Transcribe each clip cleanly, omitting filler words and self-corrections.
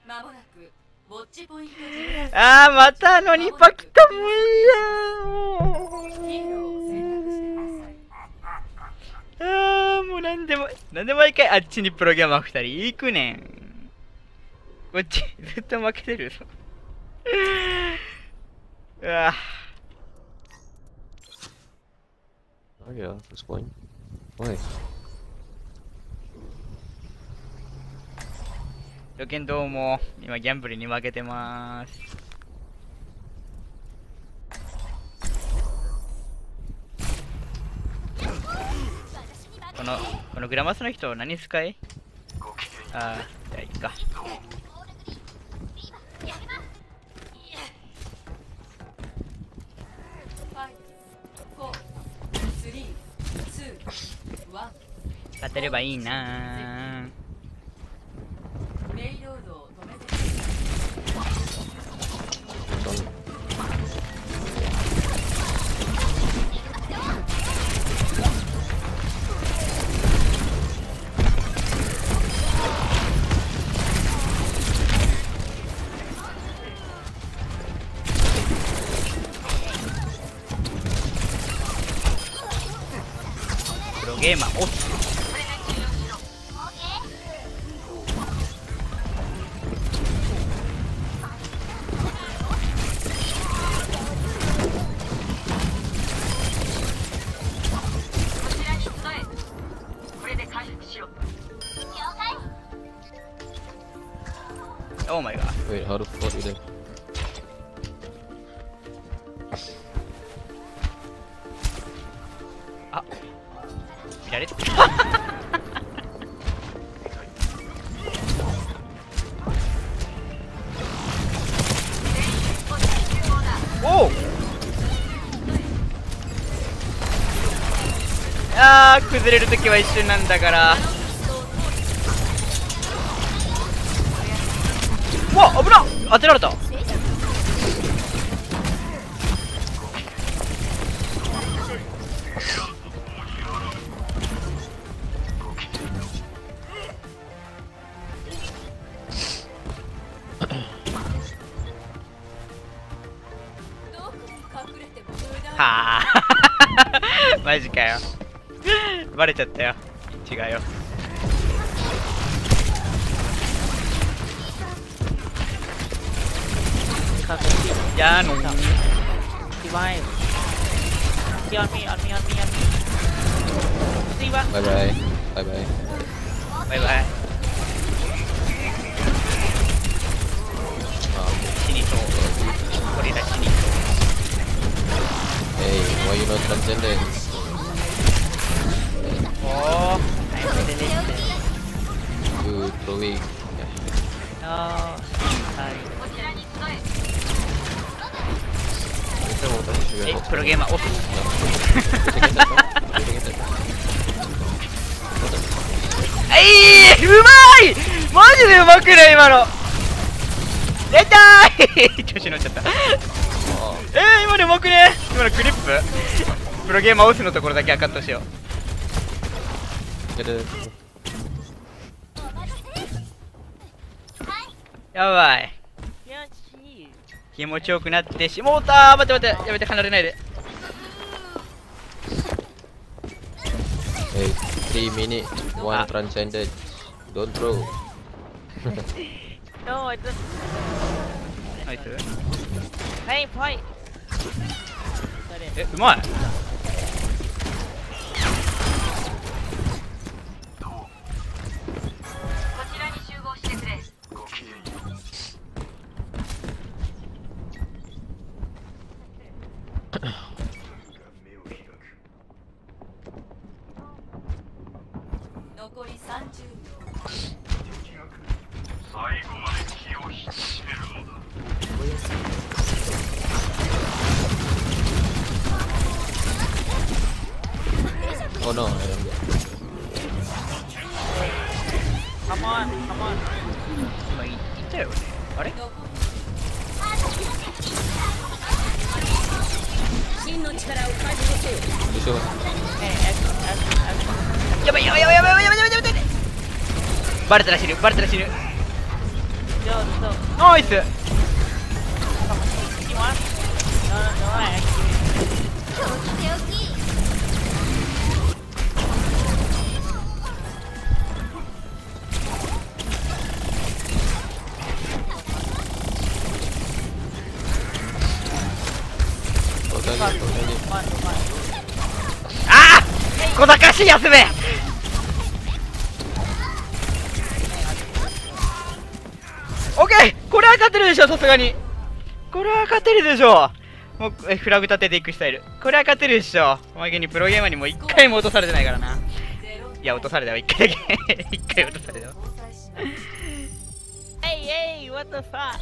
あー、またニパ来たもんや。あー、もうなんで毎回あっちにプロゲーマー2人行くねん。こっちずっと負けてるぞ。うわ。 Oh yeah, first point. Why? ロケンどうも、今ギャンブルに負けてまーす。このグラマスの人何使い？あー、じゃあいっか。勝てればいいなー。プロゲーマーオフ。Oh my god. Wait, how the fuck did it? あ、見られておお。あー、崩れるときは一瞬なんだから。うわ、危なっ、当てられた。はあマジかよ。バレちゃったよ。違うよ。やーの Đi bay. Đi on me, on me, on me, on me. Đi ba. Bye bye. Bye bye. バイバイ。死にそう。これら死にそう。 Hey, why you not transcendent? おー、ナイスでできて。 You throwing. あー、はい。え、プロゲーマーオフ。うまい。マジでうまくない今の。出たーい調子乗っちゃった。今のうまくね。今のクリッププロゲーマーオフのところだけはカットしよう。やばい、気持ちよくなってしもうたー。待って待って、やめて、離れないで。 Hey, 3 minutes, 1 transcended. Don't throw. No, I just. ナイス。 Hey, fight. え、うまい。 残り30秒。 最後まで気を引き締めるのだ。 Oh no, I don't. Come on, come on. 今言ったよね。あれ？ 真の力を解放せよ。 やばいやばいやばいやばいやばいやばいやばい。バレたら死ぬ、バレたら死ぬ。 still. ナイス。 You want? No, I actually. ああ小賢しい休め。オッケー、これは勝てるでしょ、さすがに。これは勝てるでしょ。もうフラグ立てていくスタイル。これは勝てるでしょ。おまけにプロゲーマーにも1回も落とされてないからな。いや、落とされたわ、1回だけ。1回落とされたわ。 Hey, what the fuck?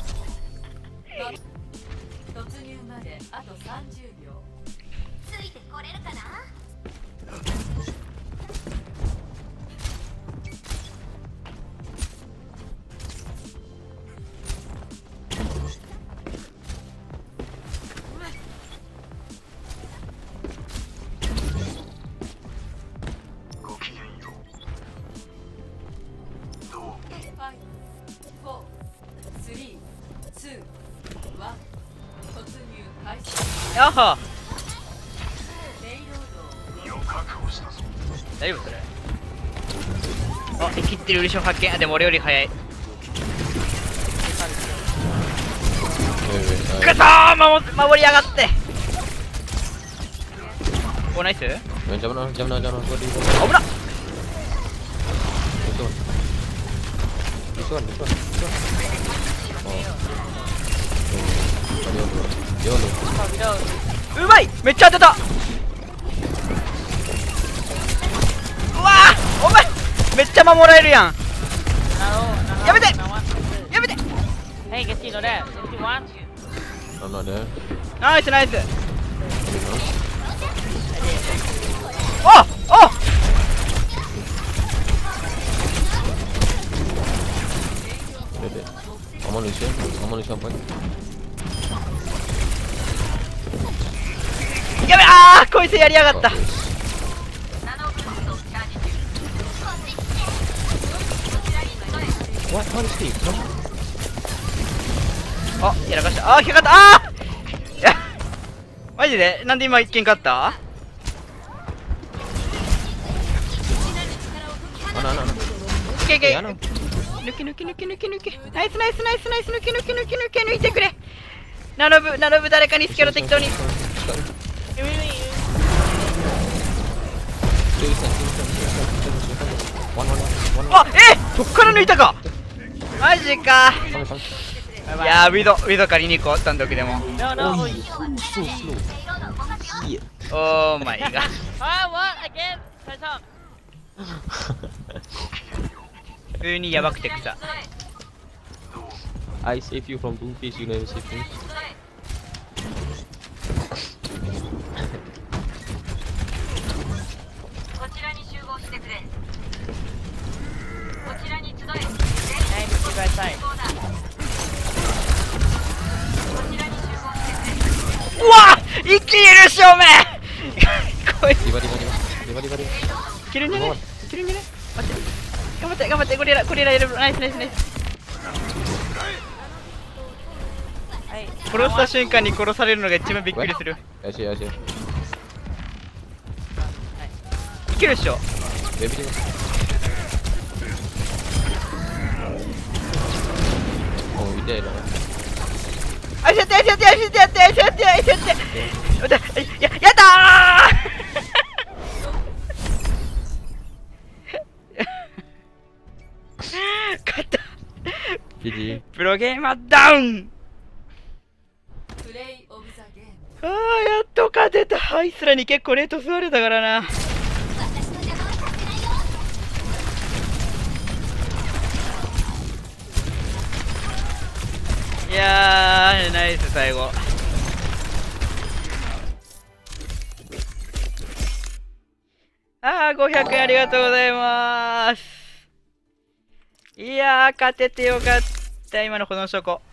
突入まであと30秒。ついてこれるかな。 ごきげんよう。どうも。 5、4、3、2、1。突入開始。 やっはレイロード。 身を確保したぞ。 大丈夫それ。あ、生きってるウルション発見。あ、でも俺より早い。くそー、守りやがって。お、ナイス。危なっ。 Jangan. This one. Oh. うまい、めっちゃ当てた。うわー、お前めっちゃ守られるやん。やめてやめて。 Hey, get you know that. If you want. I'm not there. ナイスナイス。おお I'm on Lucian point. やべ、あーこいつやりやがった。 What is he? あ、やらかした。あー引っかかった。あーいやマジでなんで今一見勝った。 いけいけ。抜き抜き抜き抜き抜き。ナイスナイスナイスナイス抜き抜き抜き抜き抜いてくれ。並ぶ誰かにスキャロ適当に。あ、そっから抜いたか。マジか。いやー、ウィド借りに行こう、単独でも。 No, no. So slow. Shit. オーマイガー。 Oh, what? Again? Try some. 普通にやばくて草。 I save you from two fish, you never save me. こちらに集合してくれ。こちらに集え。 Hey, just you guys side. こちらに集合してくれ。 うわ一気にいる正面こいつ Diva. いけるんじゃねいけるんじゃね。待って頑張って頑張って。ゴリラやる。ナイスナイスナイス。 Hey. 殺した瞬間に殺されるのが一番びっくりする。 I see. いけるっしょ。 Baby Diva. Oh, we dead. あいしやってやってやってやってやってやってやってやってやったー勝った。 GG. プロゲーマーダウン。 プレイオブザゲーム。 あーやっと勝てた。あいつらに結構レート吸われたからな。いやーナイス最後。あー500円ありがとうございます。いやー勝ててよかった。今の保存しとこう。